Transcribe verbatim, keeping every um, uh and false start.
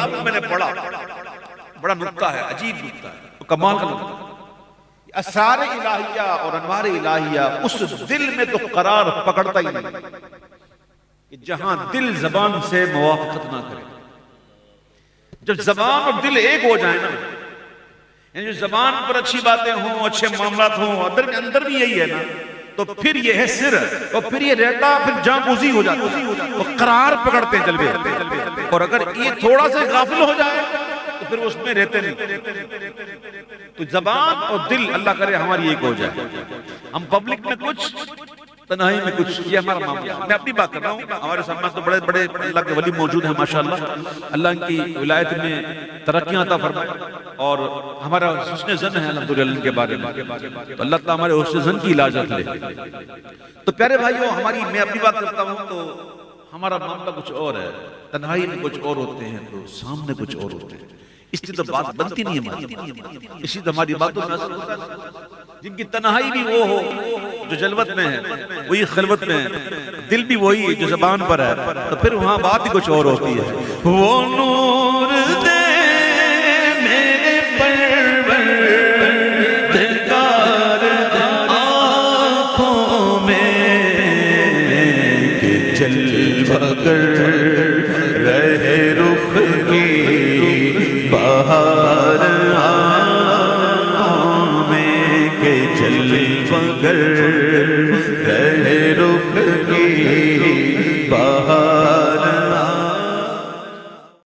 کتابوں میں نے پڑھا، بڑا نکتہ ہے، عجیب نکتہ ہے، کمال کا نکتہ۔ اسرار الہیہ اور انوار الہیہ اس دل میں تو قرار پکڑتا ہی نہیں کہ جہاں دل زبان سے موافقت نہ کرے۔ جب زبان اور دل ایک ہو جائیں نا، یعنی جو زبان پر اچھی باتیں ہوں، اچھے معاملات ہوں، اندر میں اندر بھی یہی ہے نا، تو پھر یہ ہے سر، اور پھر یہ رہتا، پھر جاں گوزی ہو جاتا ہے، وہ قرار پکڑتے ہیں جلوے۔ اور اگر یہ تھوڑا سا غافل ہو جائے تو پھر اس میں رہتے نہیں۔ تو زبان اور دل اللہ کرے ہماری ایک ہو جائے، ہم پبلک میں کچھ، تنہائی میں کچھ، یہ ہمارا معاملہ ہے۔ میں اپنی بات کر رہا ہوں، ہمارے سامنے تو بڑے بڑے اللہ کے ولی موجود ہیں ماشاءاللہ، اللہ ان کی ولایت میں ترقیاں عطا فرمائے، اور ہمارا حسن ظن ہے الحمدللہ ان کے بارے میں، تو اللہ تعالیٰ ہمارے حسن ظن کی اجازت لے۔ تو پیارے بھائیوں، ہماری میں اپنی بات کرتا ہوں تو ہمارا معاملہ کچھ اور ہے، تنہائی میں کچھ اور ہوتے ہیں تو سامنے کچھ اور ہوتے ہیں، اس لیے تو بات بنتی نہیں ہماری، اسی تو ہماری باتوں میں اثر ہوتا ہے۔ جن کی تنہائی بھی وہ ہو جو جلوت میں ہے، وہی خلوت میں ہے، دل بھی وہی ہے جو زبان پر ہے، تو پھر وہاں بات ہی کچھ اور ہوتی ہے۔ وہ نور دے میرے پروردگار آنکھوں میں کہ جلوہ گر رہے رخ کی بہار آنکھوں میں کہ جلوہ گر